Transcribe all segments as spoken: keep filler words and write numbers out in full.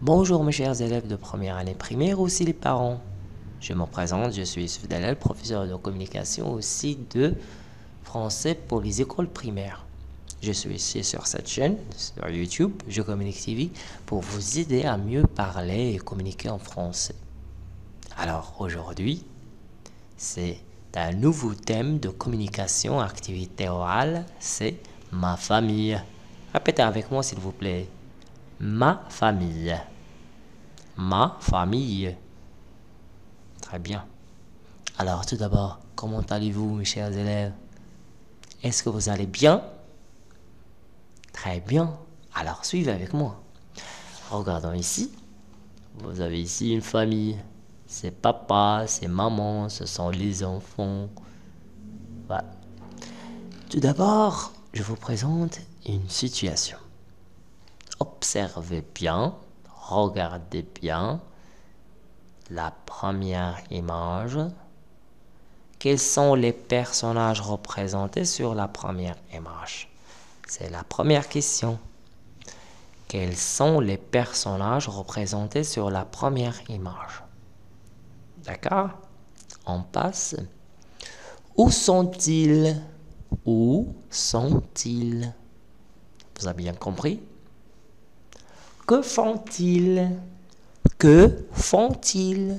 Bonjour mes chers élèves de première année primaire, aussi les parents. Je me présente, je suis Youssouf Dalal, professeur de communication aussi de français pour les écoles primaires. Je suis ici sur cette chaîne, sur YouTube, Je Communique T V, pour vous aider à mieux parler et communiquer en français. Alors aujourd'hui, c'est un nouveau thème de communication, activité orale, c'est ma famille. Répétez avec moi s'il vous plaît. Ma famille. Ma famille. Très bien. Alors tout d'abord, comment allez-vous mes chers élèves? Est-ce que vous allez bien? Très bien. Alors suivez avec moi. Regardons ici. Vous avez ici une famille. C'est papa, c'est maman, ce sont les enfants. Voilà. Tout d'abord, je vous présente une situation. Observez bien, regardez bien la première image. Quels sont les personnages représentés sur la première image? C'est la première question. Quels sont les personnages représentés sur la première image? D'accord? On passe. Où sont-ils? Où sont-ils? Vous avez bien compris? Que font-ils? Que font-ils?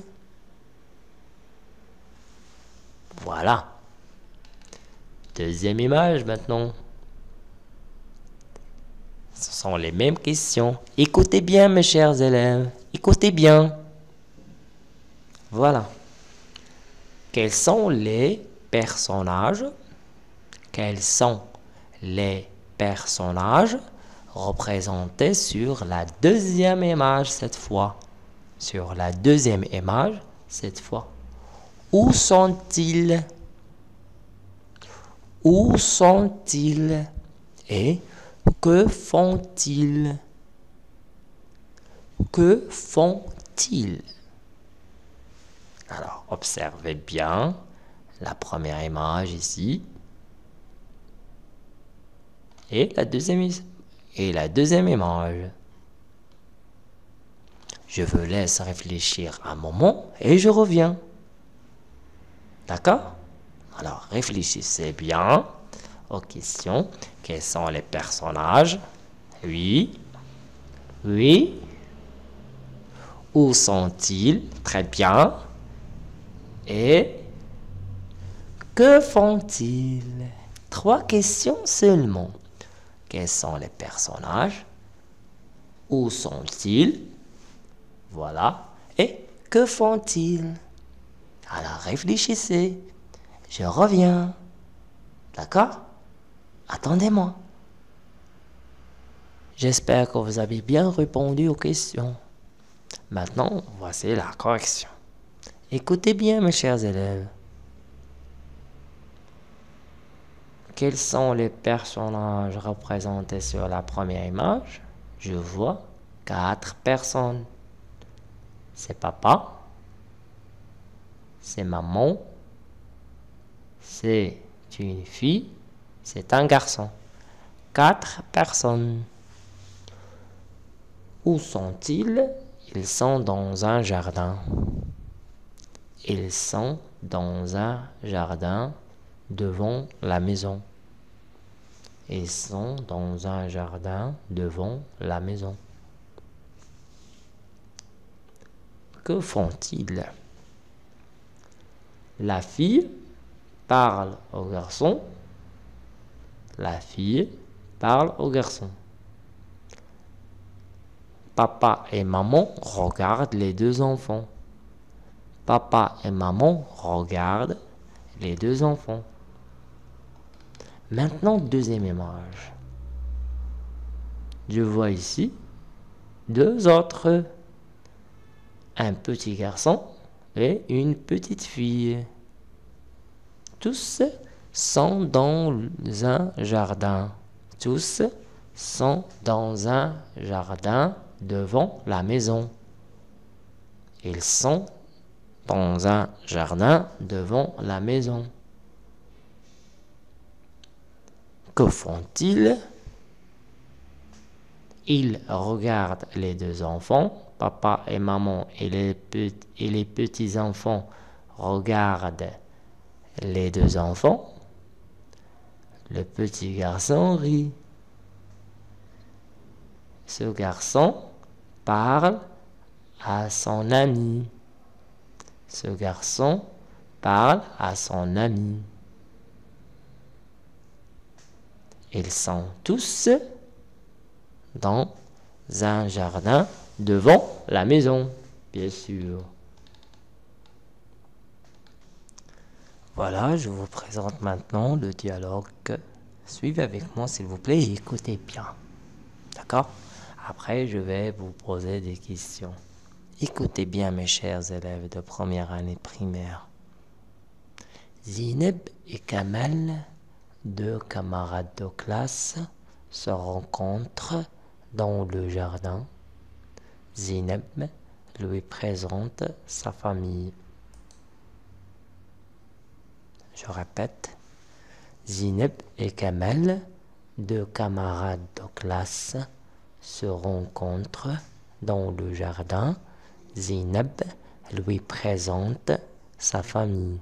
Voilà. Deuxième image maintenant. Ce sont les mêmes questions. Écoutez bien mes chers élèves. Écoutez bien. Voilà. Quels sont les personnages? Quels sont les personnages représentés sur la deuxième image cette fois? Sur la deuxième image cette fois. Où sont-ils? Où sont-ils? Et que font-ils? Que font-ils? Alors, observez bien la première image ici. Et la deuxième, et la deuxième image. Je vous laisse réfléchir un moment et je reviens. D'accord? Alors, réfléchissez bien aux questions. Quels sont les personnages? Oui. Oui. Où sont-ils? Très bien. Et que font-ils? Trois questions seulement. Quels sont les personnages? Où sont-ils? Voilà. Et que font-ils? Alors réfléchissez. Je reviens. D'accord? Attendez-moi. J'espère que vous avez bien répondu aux questions. Maintenant, voici la correction. Écoutez bien, mes chers élèves. Quels sont les personnages représentés sur la première image? Je vois quatre personnes. C'est papa, c'est maman, c'est une fille, c'est un garçon. Quatre personnes. Où sont-ils? Ils sont dans un jardin. Ils sont dans un jardin devant la maison. Ils sont dans un jardin devant la maison. Que font-ils? La fille parle au garçon. La fille parle au garçon. Papa et maman regardent les deux enfants. Papa et maman regardent les deux enfants. Maintenant, deuxième image. Je vois ici deux autres. Un petit garçon et une petite fille. Tous sont dans un jardin. Tous sont dans un jardin devant la maison. Ils sont dans un jardin devant la maison. Que font-ils? Il regarde les deux enfants, papa et maman, et les, pe- et les petits-enfants regardent les deux enfants. Le petit garçon rit. Ce garçon parle à son ami. Ce garçon parle à son ami. Ils sont tous dans un jardin devant la maison, bien sûr. Voilà, je vous présente maintenant le dialogue. Suivez avec moi s'il vous plaît et écoutez bien. D'accord? Après, je vais vous poser des questions. Écoutez bien mes chers élèves de première année primaire. Zineb et Kamal, deux camarades de classe, se rencontrent dans le jardin. Zineb lui présente sa famille. Je répète. Zineb et Kamal, deux camarades de classe, se rencontrent dans le jardin. Zineb lui présente sa famille.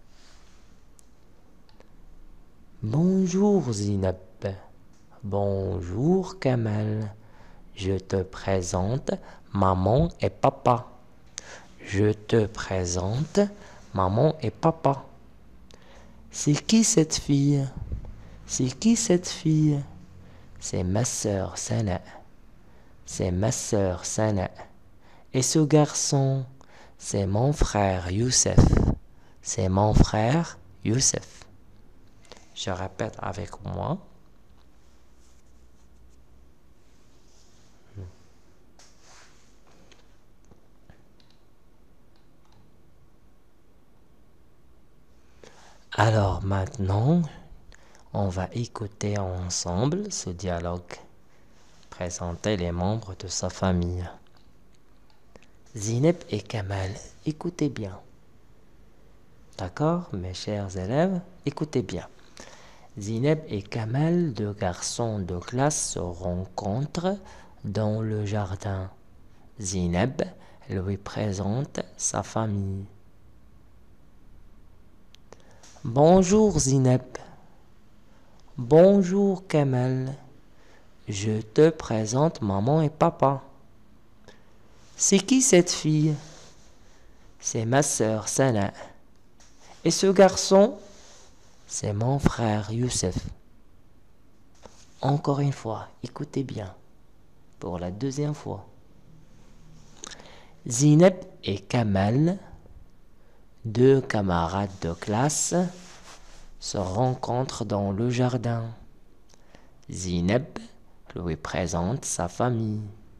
Bonjour Zineb. Bonjour Kamal. Je te présente maman et papa. Je te présente maman et papa. C'est qui cette fille? C'est qui cette fille? C'est ma sœur Sana. C'est ma sœur Sana. Et ce garçon, c'est mon frère Youssef. C'est mon frère Youssef. Je répète avec moi. Alors maintenant, on va écouter ensemble ce dialogue. Présenter les membres de sa famille. Zineb et Kamal, écoutez bien. D'accord, mes chers élèves, écoutez bien. Zineb et Kamal, deux garçons de classe, se rencontrent dans le jardin. Zineb lui présente sa famille. Bonjour Zineb. Bonjour Kamal. Je te présente maman et papa. C'est qui cette fille? C'est ma sœur Sana. Et ce garçon? C'est mon frère Youssef. Encore une fois, écoutez bien. Pour la deuxième fois. Zineb et Kamal, deux camarades de classe, se rencontrent dans le jardin. Zineb lui présente sa famille.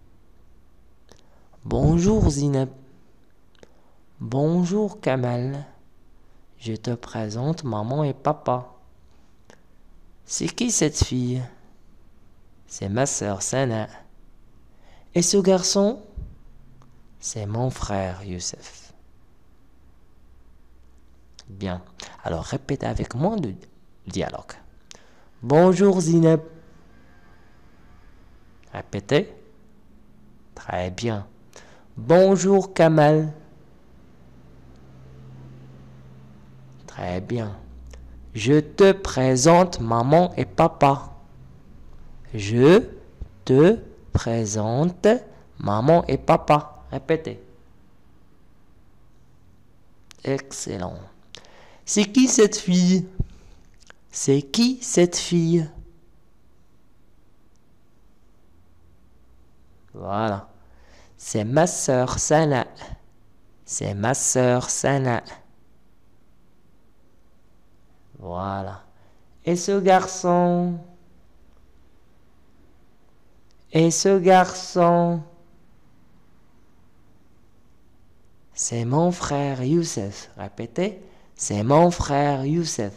Bonjour Zineb. Bonjour Kamal. Je te présente maman et papa. C'est qui cette fille? C'est ma sœur Sana. Et ce garçon? C'est mon frère Youssef. Bien. Alors répétez avec moi le dialogue. Bonjour Zineb. Répétez. Très bien. Bonjour Kamal. Très bien. Je te présente maman et papa. Je te présente maman et papa. Répétez. Excellent. C'est qui cette fille? C'est qui cette fille? Voilà. C'est ma sœur Sana. C'est ma sœur Sana. Voilà. Et ce garçon? Et ce garçon? C'est mon frère Youssef. Répétez. C'est mon frère Youssef.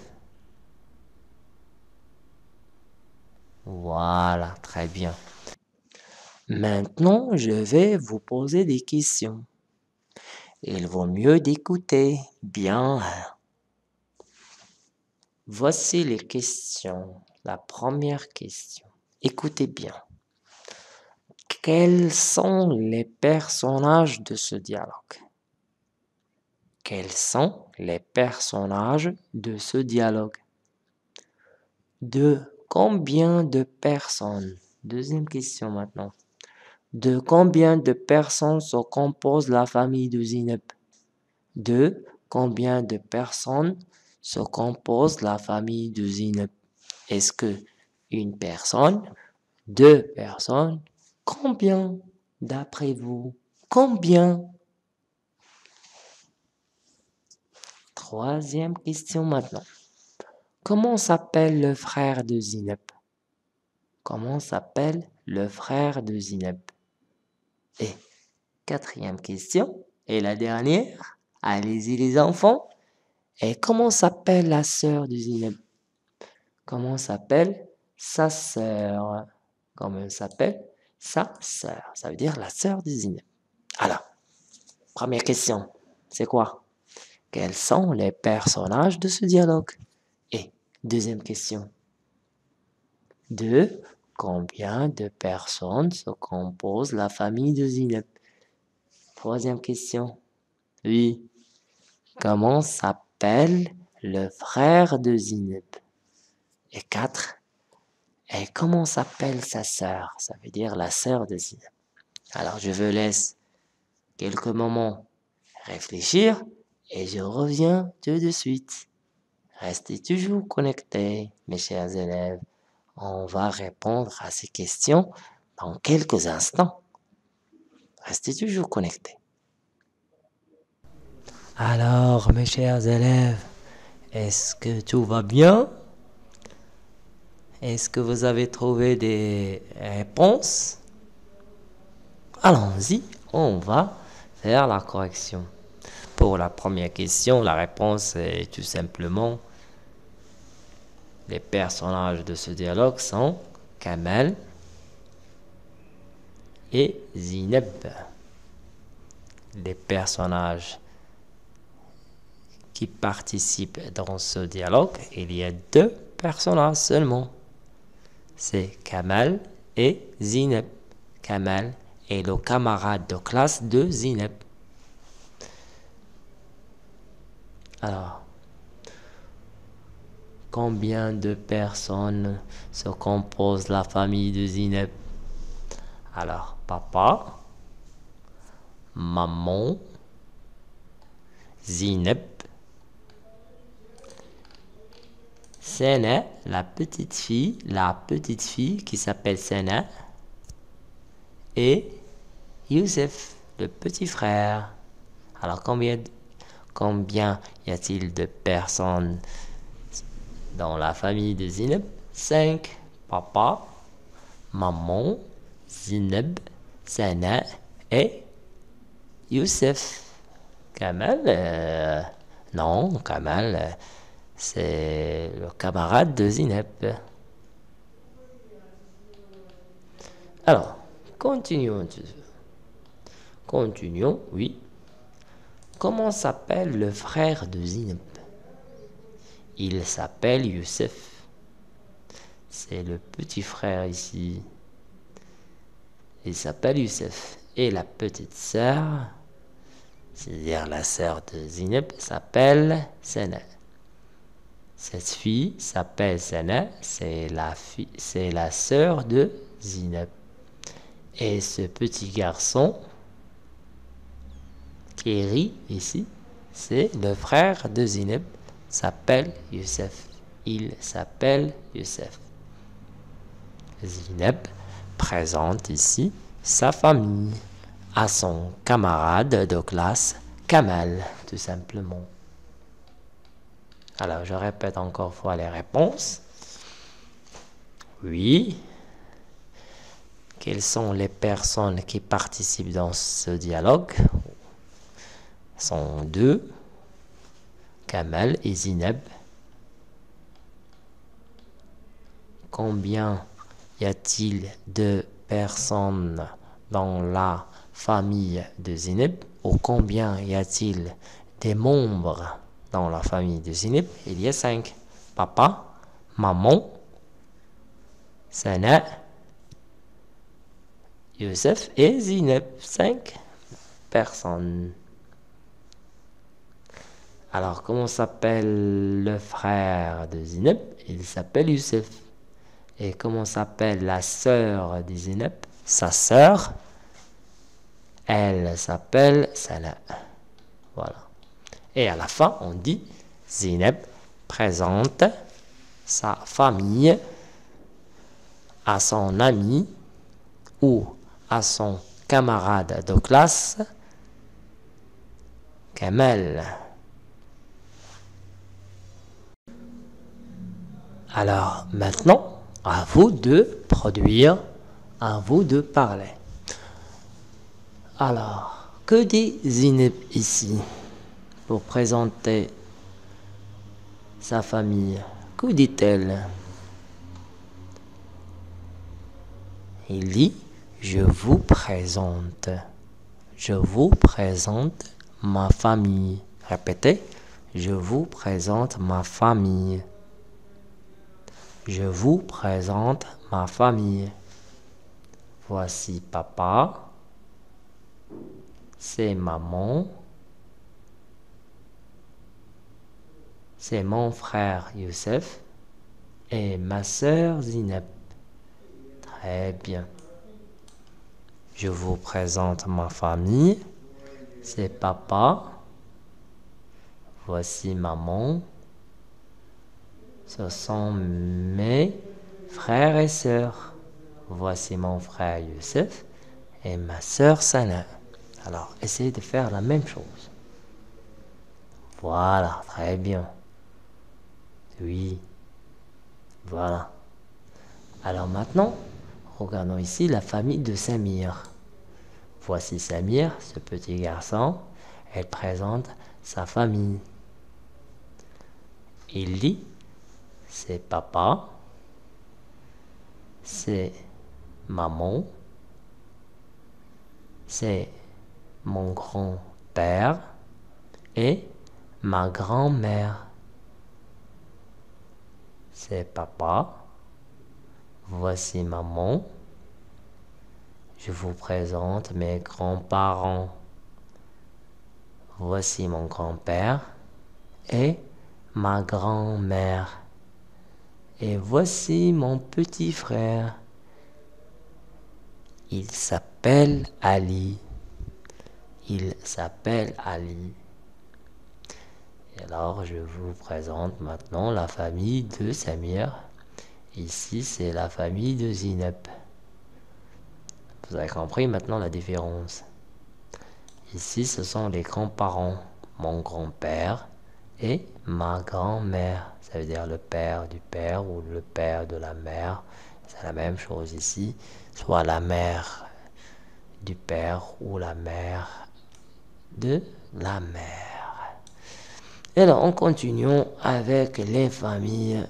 Voilà, très bien. Maintenant, je vais vous poser des questions. Il vaut mieux d'écouter bien. Voici les questions. La première question. Écoutez bien. Quels sont les personnages de ce dialogue? Quels sont les personnages de ce dialogue? De combien de personnes? Deuxième question maintenant. De combien de personnes se compose la famille de Zineb? De combien de personnes se compose la famille de Zineb? Est-ce que une personne, deux personnes, combien d'après vous? Combien? Troisième question maintenant. Comment s'appelle le frère de Zineb? Comment s'appelle le frère de Zineb? Et quatrième question, et la dernière, allez-y les enfants. Et comment s'appelle la sœur de Zineb? Comment s'appelle sa sœur? Comment s'appelle sa sœur? Ça veut dire la sœur de Zineb. Alors, première question, c'est quoi? Quels sont les personnages de ce dialogue? Et deuxième question, de combien de personnes se compose la famille de Zineb? Troisième question, oui, comment s'appelle le frère de Zineb? Et quatre, et comment s'appelle sa sœur? Ça veut dire la sœur de Zineb. Alors, je vous laisse quelques moments réfléchir et je reviens tout de suite. Restez toujours connectés, mes chers élèves. On va répondre à ces questions dans quelques instants. Restez toujours connectés. Alors, mes chers élèves, est-ce que tout va bien? Est-ce que vous avez trouvé des réponses? Allons-y, on va faire la correction. Pour la première question, la réponse est tout simplement les personnages de ce dialogue sont Kamel et Zineb. Les personnages qui participent dans ce dialogue, il y a deux personnages seulement. C'est Kamel et Zineb. Kamel est le camarade de classe de Zineb. Alors, combien de personnes se compose la famille de Zineb? Alors, papa, maman, Zineb, Sena, la petite fille, la petite fille qui s'appelle Sena, et Youssef, le petit frère. Alors, combien, combien y a-t-il de personnes dans la famille de Zineb? Cinq. Papa, maman, Zineb, Sana et Youssef. Kamal, euh, non, Kamal, euh, c'est le camarade de Zineb. Alors, continuons. Continuons, oui. Comment s'appelle le frère de Zineb? Il s'appelle Youssef. C'est le petit frère ici. Il s'appelle Youssef. Et la petite sœur, c'est-à-dire la sœur de Zineb, s'appelle Sana. Cette fille s'appelle Sana, c'est la, fille, c'est la sœur de Zineb. Et ce petit garçon qui rit ici, c'est le frère de Zineb, s'appelle Youssef. Il s'appelle Youssef. Zineb présente ici sa famille à son camarade de classe, Kamal, tout simplement. Alors, je répète encore une fois les réponses. Oui. Quelles sont les personnes qui participent dans ce dialogue? Sont deux, Kamal et Zineb. Combien y a-t-il de personnes dans la famille de Zineb? Ou combien y a-t-il des membres dans la famille de Zineb? Il y a cinq. Papa, maman, Sana Youssef et Zineb. Cinq personnes. Alors, comment s'appelle le frère de Zineb? Il s'appelle Youssef. Et comment s'appelle la sœur de Zineb? Sa sœur, elle s'appelle Sana. Voilà. Et à la fin, on dit Zineb présente sa famille à son ami ou à son camarade de classe, Kamel. Alors maintenant, à vous de produire, à vous de parler. Alors, que dit Zineb ici pour présenter sa famille? Que dit-elle? Il dit, je vous présente, je vous présente ma famille. Répétez, je vous présente ma famille. Je vous présente ma famille. Voici papa, c'est maman, c'est mon frère Youssef et ma sœur Zineb. Très bien. Je vous présente ma famille. C'est papa. Voici maman. Ce sont mes frères et sœurs. Voici mon frère Youssef et ma sœur Sana. Alors, essayez de faire la même chose. Voilà, très bien. Oui. Voilà. Alors maintenant, regardons ici la famille de Samir. Voici Samir, ce petit garçon. Elle présente sa famille. Il dit, c'est papa, c'est maman, c'est mon grand-père et ma grand-mère. C'est papa. Voici maman. Je vous présente mes grands-parents. Voici mon grand-père et ma grand-mère. Et voici mon petit frère. Il s'appelle Ali. Il s'appelle Ali. Et alors, je vous présente maintenant la famille de Samir. Ici, c'est la famille de Zineb. Vous avez compris maintenant la différence. Ici, ce sont les grands-parents. Mon grand-père et ma grand-mère. Ça veut dire le père du père ou le père de la mère. C'est la même chose ici. Soit la mère du père ou la mère de la mère. Et alors, on continue avec les familles.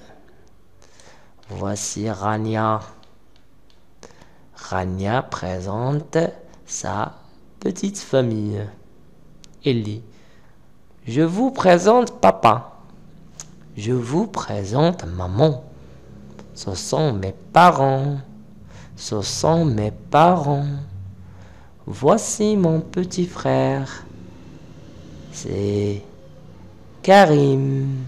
Voici Rania. Rania présente sa petite famille. Elle dit, je vous présente papa. Je vous présente maman. Ce sont mes parents. Ce sont mes parents. Voici mon petit frère. C'est Karim.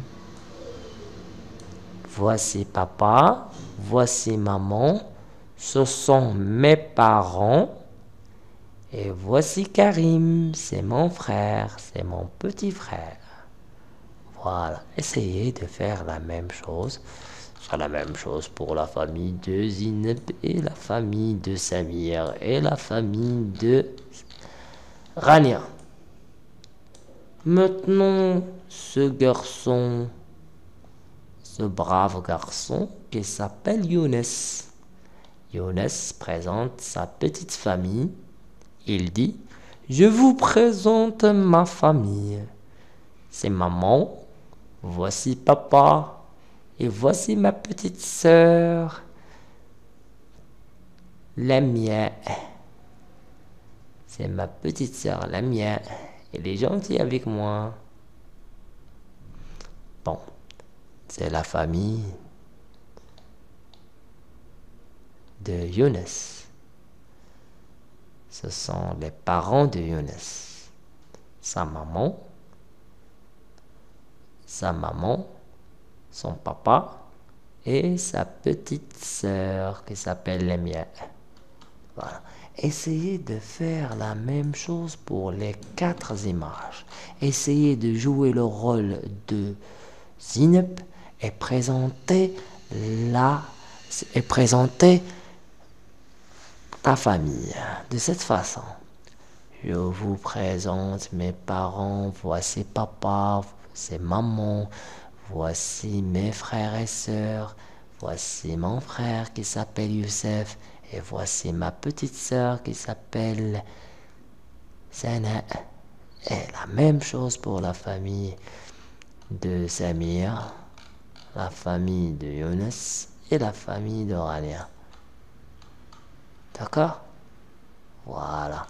Voici papa. Voici maman. Ce sont mes parents. Et voici Karim. C'est mon frère. C'est mon petit frère. Voilà. Essayez de faire la même chose. Ce sera la même chose pour la famille de Zineb et la famille de Samir et la famille de Rania. Maintenant, ce garçon, ce brave garçon qui s'appelle Younes. Younes présente sa petite famille. Il dit, je vous présente ma famille. C'est maman, voici papa, et voici ma petite sœur, Lamia. C'est ma petite sœur, Lamia. Elle est gentille avec moi. Bon, c'est la famille de Younes. ce sont les parents de Younes. Sa maman, sa maman, son papa et sa petite sœur qui s'appelle Lemia. Voilà. Essayez de faire la même chose pour les quatre images. Essayez de jouer le rôle de Zineb et présenter la et présenter ta famille de cette façon. Je vous présente mes parents, voici papa, c'est maman, voici mes frères et sœurs, voici mon frère qui s'appelle Youssef, et voici ma petite sœur qui s'appelle Sana. Et la même chose pour la famille de Samir, la famille de Younes et la famille de Rania. D'accord? Voilà.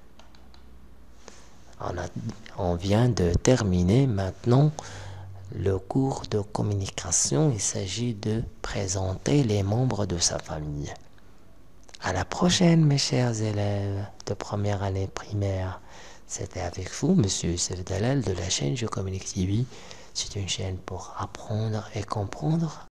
On, a, on vient de terminer maintenant le cours de communication. Il s'agit de présenter les membres de sa famille. À la prochaine, mes chers élèves de première année primaire. C'était avec vous, Monsieur Youssef Dalal de la chaîne Je Communique T V. C'est une chaîne pour apprendre et comprendre